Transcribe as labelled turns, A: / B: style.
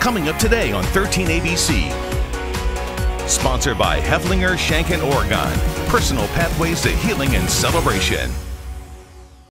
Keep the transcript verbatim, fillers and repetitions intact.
A: Coming up today on thirteen A B C. Sponsored by Hoeflinger, Shank and Oregon. Personal pathways to healing and celebration.